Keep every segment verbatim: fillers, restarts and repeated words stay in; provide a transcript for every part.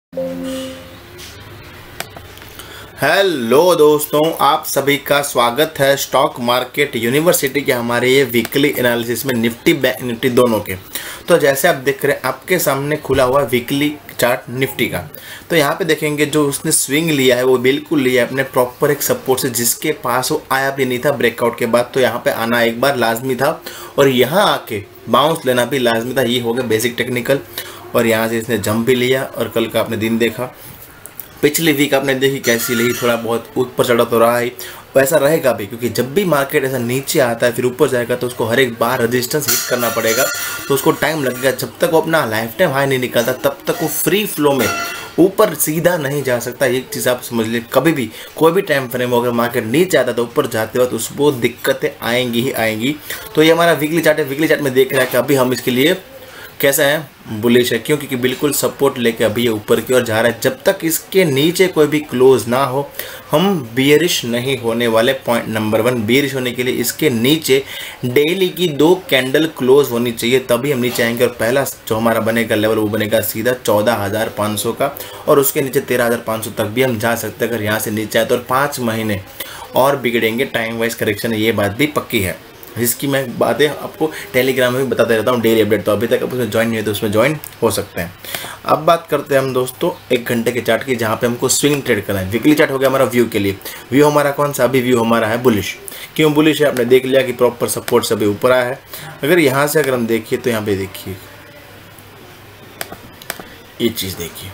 Hello दोस्तों, आप सभी का स्वागत है स्टॉक मार्केट यूनिवर्सिटी के हमारे ये वीकली एनालिसिस में निफ्टी बैंक निफ्टी दोनों के। तो जैसे आप देख रहे हैं आपके सामने खुला हुआ वीकली चार्ट निफ्टी का। तो यहाँ पे देखेंगे जो उसने स्विंग लिया है वो बिल्कुल लिया है अपने प्रॉपर एक सपोर्ट से, जिसके पास वो आया भी नहीं था ब्रेकआउट के बाद। तो यहाँ पे आना एक बार लाजमी था और यहाँ आके बाउंस लेना भी लाजमी था। ये हो गया बेसिक टेक्निकल। और यहाँ से इसने जंप भी लिया और कल का आपने दिन देखा, पिछली वीक आपने देखी कैसी रही, थोड़ा बहुत ऊपर चढ़ा तो रहा ही, वैसा रहेगा भी। क्योंकि जब भी मार्केट ऐसा नीचे आता है फिर ऊपर जाएगा तो उसको हर एक बार रेजिस्टेंस हिट करना पड़ेगा, तो उसको टाइम लगेगा। जब तक वो अपना लाइफ टाइम हाई नहीं निकालता तब तक वो फ्री फ्लो में ऊपर सीधा नहीं जा सकता। एक चीज़ आप समझ लीजिए, कभी भी कोई भी टाइम फ्रेम अगर मार्केट नीचे आता तो ऊपर जाते वक्त उसको दिक्कतें आएंगी ही आएंगी। तो ये हमारा वीकली चार्ट है। वीकली चार्ट में देख रहा है कि अभी हम इसके लिए कैसा है, बुलिश है। क्यों? क्योंकि बिल्कुल सपोर्ट लेके अभी ये ऊपर की ओर जा रहा है। जब तक इसके नीचे कोई भी क्लोज ना हो हम बियरिश नहीं होने वाले। पॉइंट नंबर वन, बियरिश होने के लिए इसके नीचे डेली की दो कैंडल क्लोज होनी चाहिए, तभी हम नीचे आएंगे। और पहला जो हमारा बनेगा लेवल वो बनेगा सीधा चौदह हज़ार पाँच सौ का, और उसके नीचे तेरह हज़ार पाँच सौ तक भी हम जा सकते हैं अगर यहाँ से नीचे आए तो। और पाँच महीने और बिगड़ेंगे, टाइम वाइज करेक्शन है, ये बात भी पक्की है। जिसकी मैं बातें आपको टेलीग्राम में भी बताते रहता हूँ डेली अपडेट। तो अभी तक आप उसमें ज्वाइन नहीं है तो उसमें ज्वाइन हो सकते हैं। अब बात करते हैं हम दोस्तों एक घंटे के चार्ट की, जहाँ पे हमको स्विंग ट्रेड करना है। वीकली चार्ट हो गया हमारा व्यू के लिए। व्यू हमारा कौन सा? अभी व्यू हमारा है बुलिश। क्यों बुलिश है? आपने देख लिया कि प्रॉपर सपोर्ट से अभी ऊपर आया है। अगर यहाँ से अगर हम देखिए तो यहाँ पे देखिए ये चीज़ देखिए,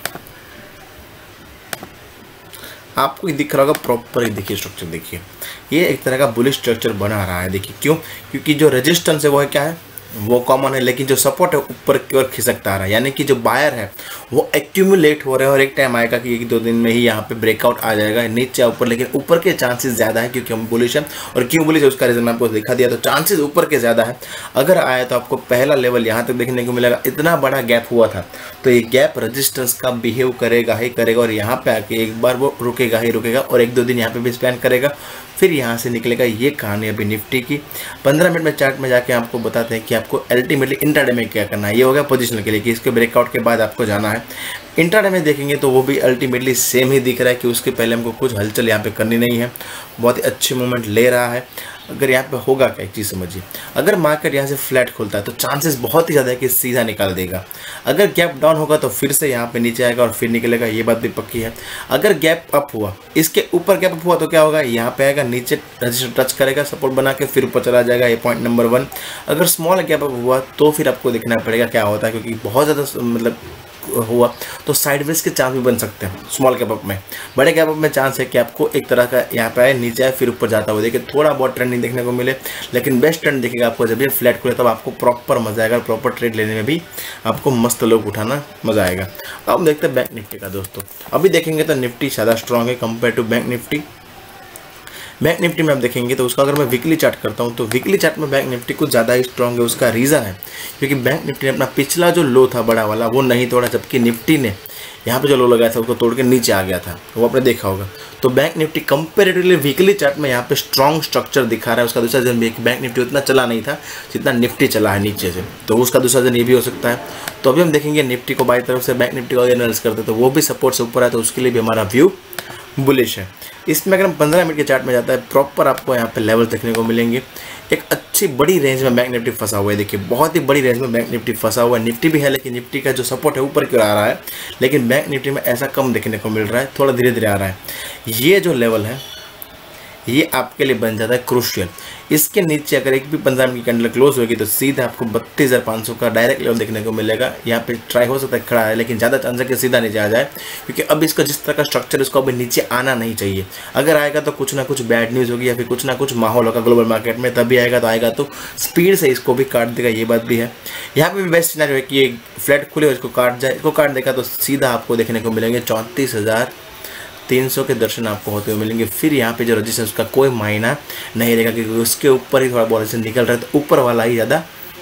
आपको दिख रहा होगा प्रॉपर। ही देखिए स्ट्रक्चर देखिए, ये एक तरह का बुलिश स्ट्रक्चर बना रहा है। देखिए क्यों? क्योंकि जो रेजिस्टेंस है वो है क्या है, वो कॉमन है, लेकिन जो सपोर्ट है ऊपर की ओर खिसकता आ रहा है। यानी कि जो बायर है वो एक्यूमुलेट हो रहे हैं और एक टाइम आएगा कि एक दो दिन में ही यहाँ पे ब्रेकआउट आ जाएगा नीचे ऊपर। लेकिन ऊपर के चांसेस ज़्यादा है क्योंकि हम बुलिश हैं। और क्यों बुलिश है उसका रीज़न मैं आपको दिखा दिया। तो चांसेस ऊपर के ज़्यादा है। अगर आया तो आपको पहला लेवल यहाँ तक देखने को मिलेगा। इतना बड़ा गैप हुआ था तो ये गैप रेजिस्टेंस का बिहेव करेगा ही करेगा, और यहाँ पे आके एक बार वो रुकेगा ही रुकेगा और एक दो दिन यहाँ पे भी स्पेंड करेगा, फिर यहाँ से निकलेगा। ये कहानी अभी निफ्टी की। पंद्रह मिनट में चार्ट में जाके आपको बताते हैं कि आपको अल्टीमेटली इंट्राडे में क्या करना है। ये हो गया पोजीशन के लिए कि इसके ब्रेकआउट के बाद आपको जाना है। इंट्राडे में देखेंगे तो वो भी अल्टीमेटली सेम ही दिख रहा है कि उसके पहले हमको कुछ हलचल यहाँ पे करनी नहीं है। बहुत ही अच्छी मूवमेंट ले रहा है। अगर यहाँ पे होगा क्या, एक चीज़ समझिए, अगर मार्केट यहाँ से फ्लैट खुलता है तो चांसेस बहुत ही ज़्यादा है कि सीधा निकाल देगा। अगर गैप डाउन होगा तो फिर से यहाँ पे नीचे आएगा और फिर निकलेगा, ये बात भी पक्की है। अगर गैप अप हुआ, इसके ऊपर गैप अप हुआ तो क्या होगा, यहाँ पे आएगा, नीचे रजिस्टर टच करेगा सपोर्ट बना के, फिर ऊपर चला जाएगा। ये पॉइंट नंबर वन। अगर स्मॉल गैप अप हुआ तो फिर आपको देखना पड़ेगा क्या होता है, क्योंकि बहुत ज़्यादा मतलब हुआ तो साइडवेज के चांस भी बन सकते हैं स्मॉल कैप अप में। बड़े कैप अप में चांस है कि आपको एक तरह का यहाँ पे आए, नीचे आए, फिर ऊपर जाता हुआ देखिए, थोड़ा बहुत ट्रेंड नहीं देखने को मिले, लेकिन बेस्ट ट्रेंड दिखेगा आपको जब ये फ्लैट खुले, तब आपको प्रॉपर मजा आएगा। प्रॉपर ट्रेड लेने में भी आपको मस्त लोग उठाना मजा आएगा। अब देखते हैं बैंक निफ्टी का दोस्तों। अभी देखेंगे तो निफ्टी ज़्यादा स्ट्रॉन्ग है compare to bank Nifty. Bank Nifty में आप देखेंगे तो उसका अगर मैं वीकली चार्ट करता हूं तो वीकली चार्ट में बैंक निफ्टी कुछ ज़्यादा ही स्ट्रॉन्ग है। उसका रीज़न है क्योंकि बैंक निफ्टी ने अपना पिछला जो लो था बड़ा वाला वो नहीं तोड़ा, जबकि निफ्टी ने यहाँ पे जो लो लगाया था उसको तोड़ के नीचे आ गया था, वो आपने देखा होगा। तो bank Nifty comparatively weekly chart में यहाँ पे स्ट्रॉन्ग स्ट्रक्चर दिखा रहा है। उसका दूसरा रीजन भी है कि बैंक निफ्टी उतना चला नहीं था जितना निफ्टी चला है नीचे से, तो उसका दूसरा रीजन ये भी हो सकता है। तो अभी हम देखेंगे निफ्टी को बाई तरफ से बैंक निफ्टी को एनालाइज करते तो वो भी सपोर्ट से ऊपर है, तो उसके लिए भी हमारा व्यू बुलिश है। इसमें अगर हम पंद्रह मिनट के चार्ट में जाता है प्रॉपर आपको यहाँ पे लेवल देखने को मिलेंगे। एक अच्छी बड़ी रेंज में बैंक निफ्टी फंसा हुआ है। देखिए बहुत ही बड़ी रेंज में बैंक निफ्टी फंसा हुआ है। निफ्टी भी है लेकिन निफ्टी का जो सपोर्ट है ऊपर की ओर आ रहा है, लेकिन बैंक निफ्टी में ऐसा कम देखने को मिल रहा है, थोड़ा धीरे धीरे आ रहा है। ये जो लेवल है ये आपके लिए बन जाता है क्रूशियल। इसके नीचे अगर एक भी पंद्रह मिनट की कैंडल क्लोज होगी तो सीधा आपको बत्तीस हज़ार पाँच सौ का डायरेक्ट लेवल देखने को मिलेगा। यहाँ पे ट्राई हो सकता है खड़ा है, लेकिन ज़्यादा चांस है कि सीधा नीचे आ जाए, क्योंकि अब इसका जिस तरह का स्ट्रक्चर इसको अभी नीचे आना नहीं चाहिए। अगर आएगा तो कुछ ना कुछ बैड न्यूज़ होगी या फिर कुछ ना कुछ माहौल होगा ग्लोबल मार्केट में, तभी आएगा। तो आएगा तो स्पीड से इसको भी काट देगा, ये बात भी है। यहाँ पे भी बेस्ट सिनेरियो है कि ये फ्लैट खुले और इसको काट जाए। इसको काट देगा तो सीधा आपको देखने को मिलेंगे चौंतीस हज़ार तीन सौ के दर्शन आपको होते हुए मिलेंगे। फिर यहाँ पे जो रजिस्टेंस उसका कोई मायना नहीं रहेगा, क्योंकि उसके ऊपर ही थोड़ा बहुत निकल रहा है, तो ऊपर वाला ही ज़्यादा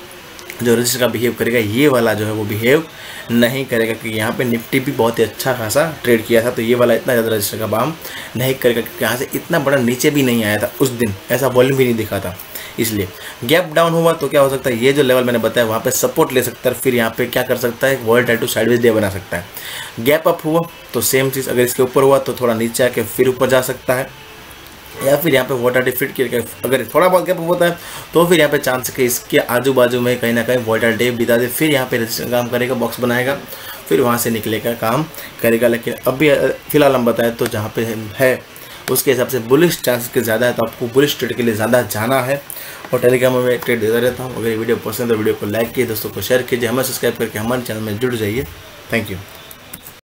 जो रजिस्टर का बिहेव करेगा, ये वाला जो है वो बिहेव नहीं करेगा। क्योंकि यहाँ पे निफ्टी भी बहुत ही अच्छा खासा ट्रेड किया था, तो ये वाला इतना ज़्यादा रजिस्टर का बाम नहीं करेगा, क्योंकि यहाँ से इतना बड़ा नीचे भी नहीं आया था उस दिन, ऐसा वॉल्यूम भी नहीं दिखा था। इसलिए गैप डाउन हुआ तो क्या हो सकता है, ये जो लेवल मैंने बताया वहाँ पे सपोर्ट ले सकता है, फिर यहाँ पे क्या कर सकता है, वोलेटाइल टू साइडवेज डे बना सकता है। गैप अप हुआ तो सेम चीज़, अगर इसके ऊपर हुआ तो थोड़ा नीचे आके फिर ऊपर जा सकता है, या फिर यहाँ पे वोलेटाइल फिट करके अगर थोड़ा बहुत गैप होता है तो फिर यहाँ पे चांस है कि इसके आजू बाजू में कहीं ना कहीं वोलेटाइल डे बिता दे, फिर यहाँ पे रेजिस्टेंस काम करेगा, बॉक्स बनाएगा, फिर वहाँ से निकलेगा, काम करेगा। लेकिन अभी फिलहाल हम बताएं तो जहाँ पे है उसके हिसाब से बुलिश चांसेस के ज़्यादा है, तो आपको बुलिश ट्रेड के लिए ज़्यादा जाना है। और टेलीग्राम में ट्रेड देता रहता हूँ। अगर ये वीडियो पसंद है तो वीडियो को लाइक कीजिए, दोस्तों को शेयर कीजिए, हमें सब्सक्राइब करके हमारे चैनल में जुड़ जाइए। Thank you.